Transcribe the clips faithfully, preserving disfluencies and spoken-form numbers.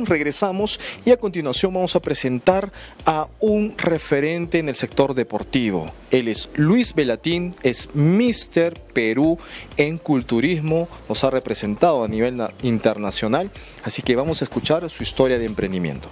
bien, regresamos y a continuación vamos a presentar a un referente en el sector deportivo. Él es Luis Velatín, es míster Perú en culturismo, nos ha representado a nivel internacional, así que vamos a escuchar su historia de emprendimiento.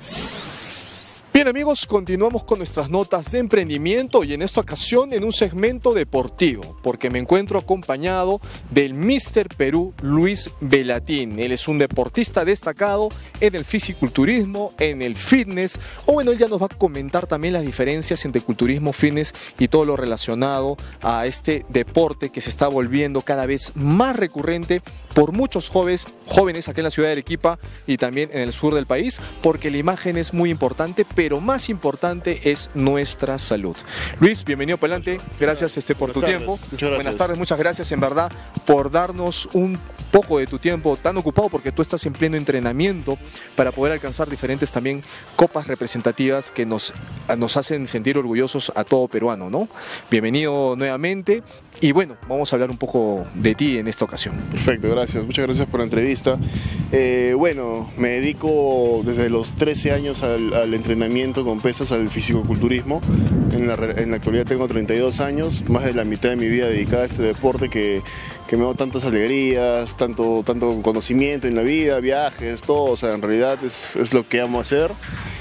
Bien amigos, continuamos con nuestras notas de emprendimiento y en esta ocasión en un segmento deportivo, porque me encuentro acompañado del míster Perú Luis Velatín. Él es un deportista destacado en el fisiculturismo, en el fitness, o bueno, él ya nos va a comentar también las diferencias entre culturismo, fitness y todo lo relacionado a este deporte que se está volviendo cada vez más recurrente por muchos jóvenes, jóvenes aquí en la ciudad de Arequipa y también en el sur del país, porque la imagen es muy importante, pero más importante es nuestra salud. Luis, bienvenido para adelante, gracias este, por tu tiempo. Buenas tardes, muchas gracias en verdad por darnos un poco de tu tiempo tan ocupado, porque tú estás en pleno entrenamiento para poder alcanzar diferentes también copas representativas que nos, nos hacen sentir orgullosos a todo peruano, ¿no? Bienvenido nuevamente y bueno, vamos a hablar un poco de ti en esta ocasión. Perfecto, gracias, muchas gracias por la entrevista. Eh, bueno, me dedico desde los trece años al, al entrenamiento con pesas, al fisicoculturismo. En la, en la actualidad tengo treinta y dos años, más de la mitad de mi vida dedicada a este deporte que, que me da tantas alegrías, tanto, tanto conocimiento en la vida, viajes, todo. O sea, en realidad es, es lo que amo hacer.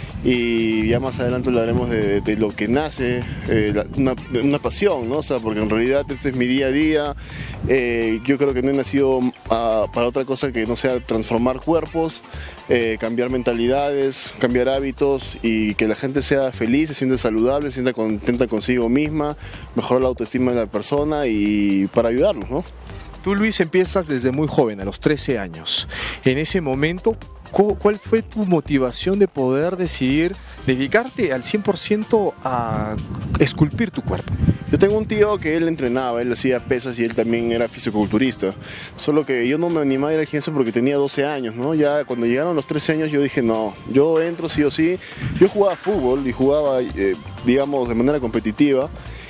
Y ya más adelante hablaremos de, de lo que nace, eh, la, una, una pasión, ¿no? O sea, porque en realidad este es mi día a día. Eh, yo creo que no he nacido uh, para otra cosa que no sea transformar cuerpos, eh, cambiar mentalidades, cambiar hábitos y que la gente sea feliz, se sienta saludable, se sienta contenta consigo misma, mejorar la autoestima de la persona y para ayudarlos, ¿no? Tú, Luis, empiezas desde muy joven, a los trece años. En ese momento, ¿cuál fue tu motivación de poder decidir dedicarte al cien por ciento a esculpir tu cuerpo? Yo tengo un tío que él entrenaba, él hacía pesas y él también era fisiculturista. Solo que yo no me animaba a ir al gimnasio porque tenía doce años, ¿no? Ya cuando llegaron los trece años yo dije, no, yo entro sí o sí. Yo jugaba fútbol y jugaba, eh, digamos, de manera competitiva.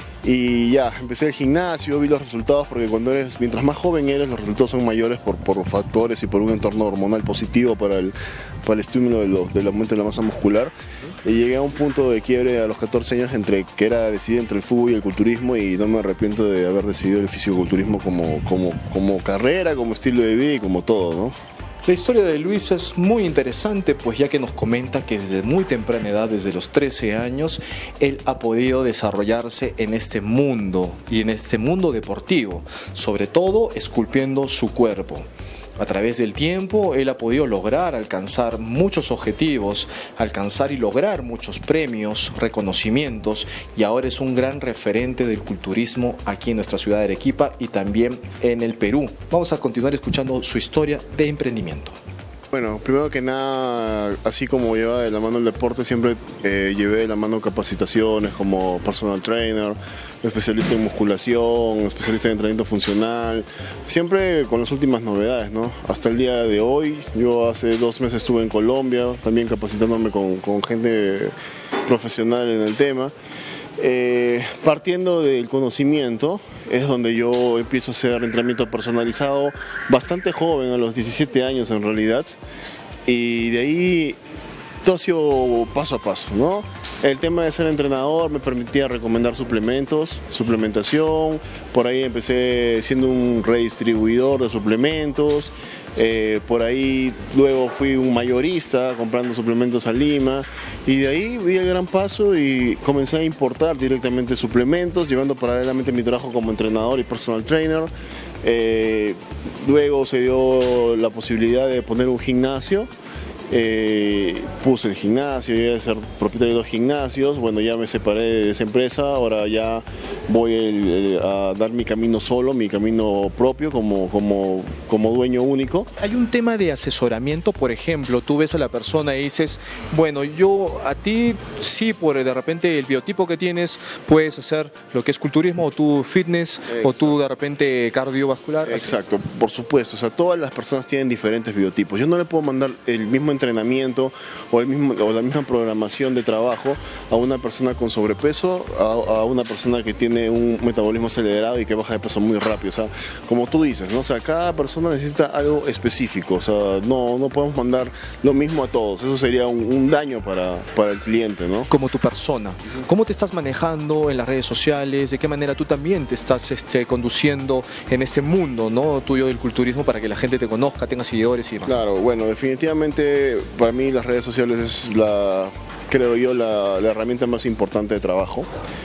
Y ya, empecé el gimnasio, vi los resultados, porque cuando eres, mientras más joven eres, los resultados son mayores por, por factores y por un entorno hormonal positivo para el, para el estímulo de lo, del aumento de la masa muscular. Y llegué a un punto de quiebre a los catorce años entre que era decidir entre el fútbol y el culturismo, y no me arrepiento de haber decidido el fisiculturismo como, como, como carrera, como estilo de vida y como todo, ¿no? La historia de Luis es muy interesante, pues ya que nos comenta que desde muy temprana edad, desde los trece años, él ha podido desarrollarse en este mundo y en este mundo deportivo, sobre todo esculpiendo su cuerpo. A través del tiempo, él ha podido lograr alcanzar muchos objetivos, alcanzar y lograr muchos premios, reconocimientos, y ahora es un gran referente del culturismo aquí en nuestra ciudad de Arequipa y también en el Perú. Vamos a continuar escuchando su historia de emprendimiento. Bueno, primero que nada, así como lleva de la mano el deporte, siempre eh, llevé de la mano capacitaciones como personal trainer, especialista en musculación, especialista en entrenamiento funcional, siempre con las últimas novedades, ¿no? Hasta el día de hoy, yo hace dos meses estuve en Colombia, también capacitándome con, con gente profesional en el tema. Eh, partiendo del conocimiento es donde yo empiezo a hacer entrenamiento personalizado bastante joven, a los diecisiete años en realidad, y de ahí todo ha sido paso a paso, ¿no? El tema de ser entrenador me permitía recomendar suplementos, suplementación, por ahí empecé siendo un redistribuidor de suplementos, eh, por ahí luego fui un mayorista comprando suplementos a Lima, y de ahí di el gran paso y comencé a importar directamente suplementos, llevando paralelamente mi trabajo como entrenador y personal trainer. Eh, luego se dio la posibilidad de poner un gimnasio. Eh, puse el gimnasio, llegué a ser propietario de dos gimnasios. Bueno, ya me separé de esa empresa, ahora ya voy el, el, a dar mi camino solo, mi camino propio como, como, como dueño único. Hay un tema de asesoramiento, por ejemplo, tú ves a la persona y dices, bueno, yo a ti sí, por de repente el biotipo que tienes, puedes hacer lo que es culturismo, o tú fitness, exacto, o tú de repente cardiovascular. Exacto, así. Por supuesto, o sea, todas las personas tienen diferentes biotipos. Yo no le puedo mandar el mismo entrenamiento o, el mismo, o la misma programación de trabajo a una persona con sobrepeso, a, a una persona que tiene un metabolismo acelerado y que baja de peso muy rápido. O sea, como tú dices, ¿no? O sea, cada persona necesita algo específico. O sea, no, no podemos mandar lo mismo a todos. Eso sería un, un daño para, para el cliente, ¿no? Como tu persona, ¿cómo te estás manejando en las redes sociales? ¿De qué manera tú también te estás este, conduciendo en este mundo, ¿no? tuyo del culturismo para que la gente te conozca, tenga seguidores y demás? Claro, bueno, definitivamente para mí las redes sociales es la, creo yo, la, la herramienta más importante de trabajo.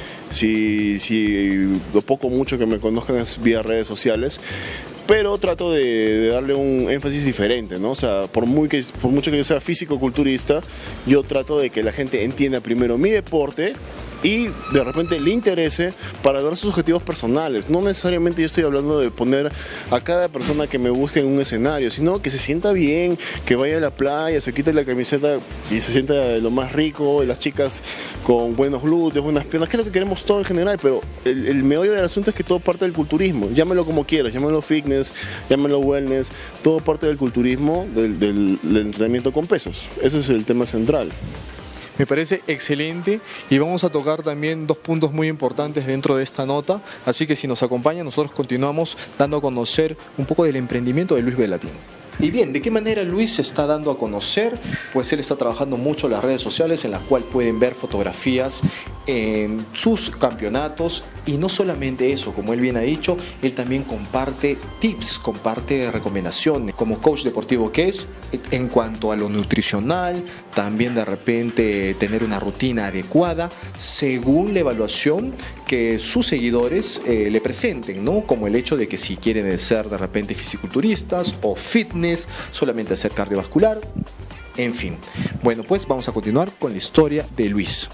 Si, si lo poco o mucho que me conozcan es vía redes sociales, pero trato de, de darle un énfasis diferente, ¿no? O sea, por, muy que, por mucho que yo sea físico-culturista, yo trato de que la gente entienda primero mi deporte y de repente le interese para lograr sus objetivos personales. No necesariamente yo estoy hablando de poner a cada persona que me busque en un escenario, sino que se sienta bien, que vaya a la playa, se quite la camiseta y se sienta de lo más rico, y las chicas con buenos glúteos, buenas piernas, que es lo que queremos todo en general, pero el, el meollo del asunto es que todo parte del culturismo. Llámelo como quieras, llámelo fitness, llámelo wellness, todo parte del culturismo, del, del, del entrenamiento con pesos. Ese es el tema central. Me parece excelente y vamos a tocar también dos puntos muy importantes dentro de esta nota, así que si nos acompaña nosotros continuamos dando a conocer un poco del emprendimiento de Luis Velatín. Y bien, ¿de qué manera Luis se está dando a conocer? Pues él está trabajando mucho en las redes sociales en las cuales pueden ver fotografías en sus campeonatos y no solamente eso, como él bien ha dicho, él también comparte tips, comparte recomendaciones como coach deportivo que es en cuanto a lo nutricional, también de repente tener una rutina adecuada según la evaluación que sus seguidores eh, le presenten, ¿no? Como el hecho de que si quieren ser de repente fisiculturistas o fitness, solamente hacer cardiovascular, en fin. Bueno, pues vamos a continuar con la historia de Luis.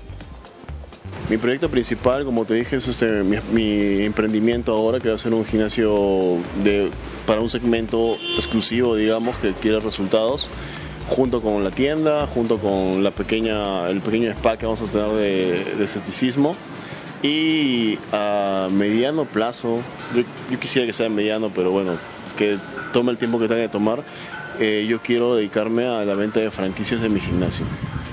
Mi proyecto principal, como te dije, es este, mi, mi emprendimiento ahora, que va a ser un gimnasio de, para un segmento exclusivo, digamos, que quiere resultados, junto con la tienda, junto con la pequeña, el pequeño spa que vamos a tener de, de esteticismo. Y a mediano plazo, yo, yo quisiera que sea mediano, pero bueno, que tome el tiempo que tenga que tomar, eh, yo quiero dedicarme a la venta de franquicias de mi gimnasio.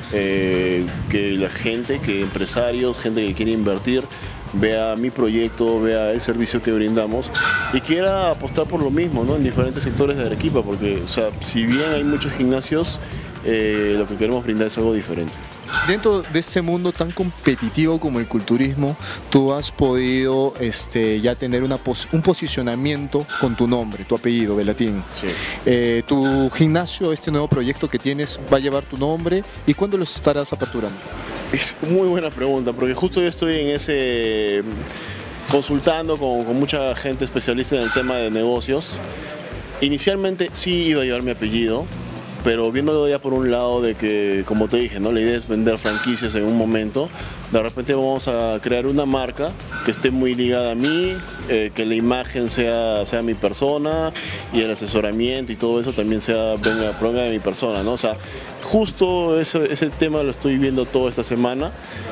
Eh, que la gente, que empresarios, gente que quiere invertir, vea mi proyecto, vea el servicio que brindamos y quiera apostar por lo mismo, ¿no? En diferentes sectores de Arequipa, porque, o sea, si bien hay muchos gimnasios, eh, lo que queremos brindar es algo diferente. Dentro de este mundo tan competitivo como el culturismo, tú has podido este, ya tener una pos un posicionamiento con tu nombre, tu apellido, Velatín. Sí. Eh, tu gimnasio, este nuevo proyecto que tienes, va a llevar tu nombre y ¿cuándo los estarás aperturando? Es muy buena pregunta, porque justo yo estoy en ese consultando con, con mucha gente especialista en el tema de negocios. Inicialmente sí iba a llevar mi apellido, pero viéndolo ya por un lado de que, como te dije, ¿no? La idea es vender franquicias en un momento. De repente vamos a crear una marca que esté muy ligada a mí, eh, que la imagen sea, sea mi persona y el asesoramiento y todo eso también sea venga, provenga de mi persona, ¿no? O sea, justo ese, ese tema lo estoy viendo toda esta semana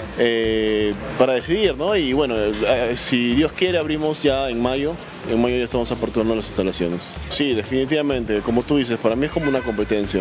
eh, para decidir, ¿no? Y bueno, eh, si Dios quiere abrimos ya en mayo. En mayo ya estamos aperturando las instalaciones. Sí, definitivamente, como tú dices, para mí es como una competencia.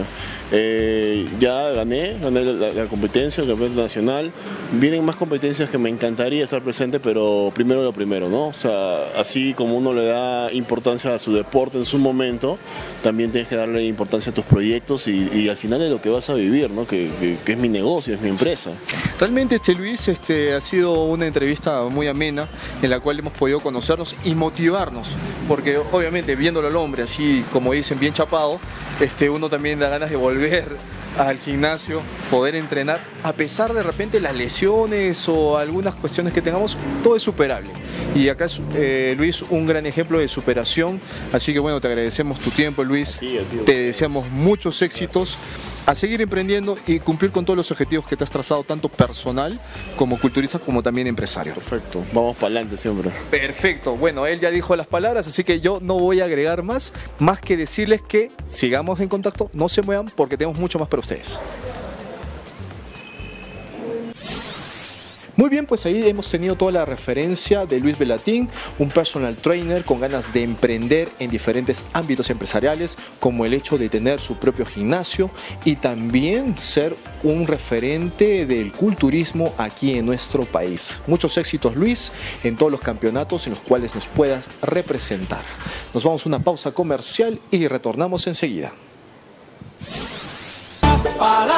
Eh, ya gané, gané la, la competencia, el campeonato nacional. Vienen más competencias que me encantaría estar presente, pero primero lo primero, ¿no? O sea, así como uno le da importancia a su deporte en su momento, también tienes que darle importancia a tus proyectos y, y al final es lo que vas a vivir, ¿no? Que, que, que es mi negocio, es mi empresa. Realmente, este Luis, este, ha sido una entrevista muy amena en la cual hemos podido conocernos y motivarnos. Porque obviamente viéndolo al hombre así como dicen bien chapado, este, uno también da ganas de volver al gimnasio, poder entrenar, a pesar de repente las lesiones o algunas cuestiones que tengamos, todo es superable. Y acá es eh, Luis un gran ejemplo de superación, así que bueno, te agradecemos tu tiempo, Luis, Sí, tío. te deseamos muchos éxitos. Gracias. A seguir emprendiendo y cumplir con todos los objetivos que te has trazado, tanto personal como culturista, como también empresario. Perfecto, vamos para adelante siempre. Perfecto, bueno, él ya dijo las palabras, así que yo no voy a agregar más, más que decirles que sigamos en contacto, no se muevan porque tenemos mucho más para ustedes. Muy bien, pues ahí hemos tenido toda la referencia de Luis Velatín, un personal trainer con ganas de emprender en diferentes ámbitos empresariales, como el hecho de tener su propio gimnasio y también ser un referente del culturismo aquí en nuestro país. Muchos éxitos, Luis, en todos los campeonatos en los cuales nos puedas representar. Nos vamos a una pausa comercial y retornamos enseguida.